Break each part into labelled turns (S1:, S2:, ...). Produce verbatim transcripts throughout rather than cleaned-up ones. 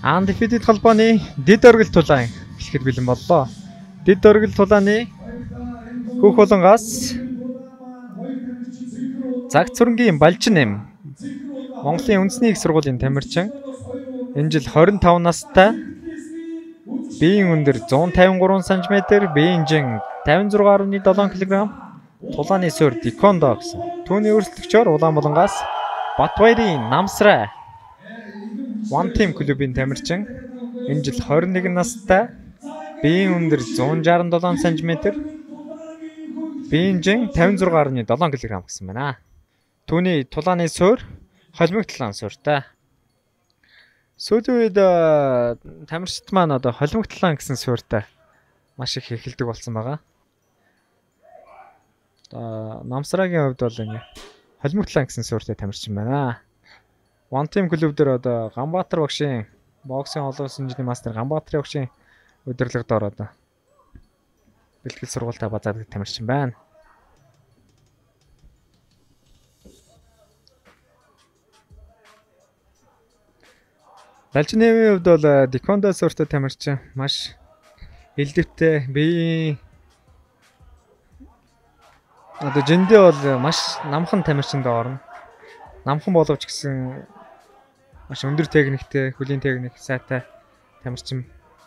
S1: Undefeated холбооны дэд оргил тулаан хэлэхэд бэлэн боллоо. Дэд оргил тулааны Хүүх болонгоос Загц сүрэнгийн Балжин эм Монголын үндэсний их сургуулийн тамирчин энэ жил двадцать пять настай, биеийн өндөр one fifty-three сантиметр, биеийн жин fifty-six point seven кг, тулааны суурь Дикондо гэсэн. Түүний өрсөлдөгчөөр Улаанболонгоос Батбаярын Намсрай One Team клубын тамирчин энэ жил twenty-one настай, биеийн өндөр one sixty-seven сантиметр, биеийн жин fifty-six point seven кг гэсэн байна. Түүний тулааны суурь холимогтлон суурьтай. Сүүлийн үед тамирчид маань одоо холимогтлон гэсэн суурьтай маш их эхэлдэг болсон байгаа. Одоо Намсрагийн хувьд бол ингэ холимогтлон гэсэн суурьтай тамирчин байна. One Team клуб дээр одоо Ганбаатар багшийн боксын олон улсын хэмжээний мастер Ганбаатарын багшийн удирдлагаар одоо бэлтгэл сургуультай базаардаг тамирчин байна. Балжинын хувьд бол Дикондо суурьтай тамирчин маш элдвтэй, биеийн одоо жиндээ бол маш намхан тамирчинд орно. Намхан боловч гэсэн маш өндөр техниктэй, хөлийн техник сайтай тамирчин.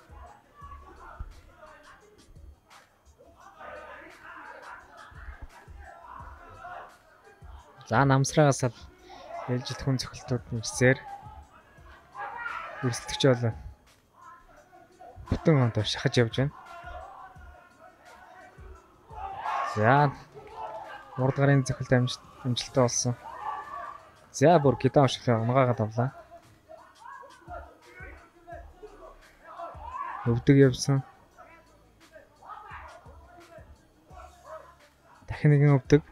S1: За Намсрагаас л ээлжид хүн цохилтууд нэрсээр өрсөлдөгч бол бүтэн хонд шахаж явж байна. За урд гарын цохилт амжилттай болсон. За бүр гидаа ушглаа унгаагаад авлаа. Өвдөг явсан. Дахин нэгэн өвдөг.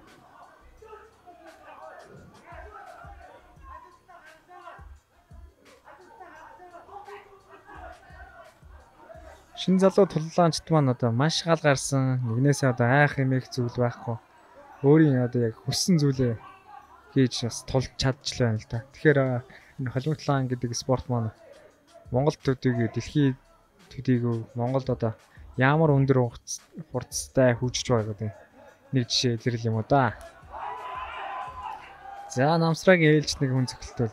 S1: Шинэ залуу туллаанчд маань одоо маш гал гарсан. Нэгнээсээ одоо айх эмээх зүйл байхгүй. Өөрийн одоо яг хүссэн зүйлээ хийж бас тулж чадчихлаа байна л да. Тэгэхээр энэ холимогтлон гэдэг спорт маань Монгол төдийгүй дэлхийн төдийгүй Монголд одоо ямар өндөр хурцтай хөгжиж байгаа гэдэг нэг жишээ илэрл юм уу да. За Намсрагийн ээлж нэг хүн цогцолтол.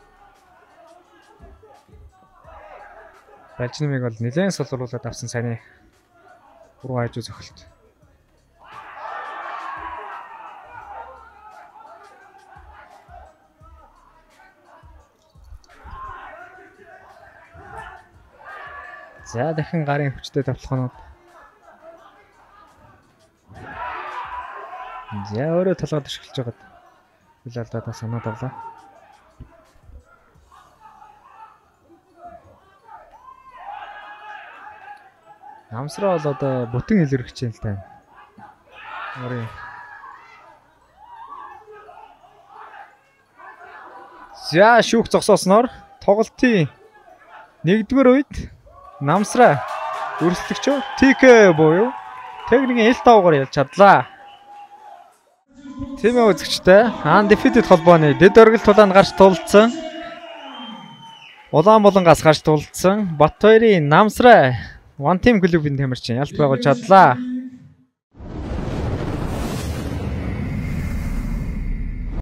S1: Балжиныг бол нэлээд солиулаад авсан сайн буруу хажуу цогцолт. За дахин гарын хүчтэй тавталгаанууд. За өөрөө толгойд ашиглаж байгаад хөл алдаад санаад авлаа. Намсраа бол одоо бүтэн илэрхэж байна л да. Өөрийн. За шүүх зогсоосноор тоглолтын нэгдүгээр үед Намсрай өрсөлдөгчөө ти кей буюу техникийн эл тавгаар ялж чадлаа. Тэмээ үзэгчтэй Undefeated холбооны дэд оргил тулаанд гарч тулцсан. Улаанболонгоос гарч тулцсан Батбаярын Намсрай One Team клубын тамирчин ялт байгуулж чадлаа.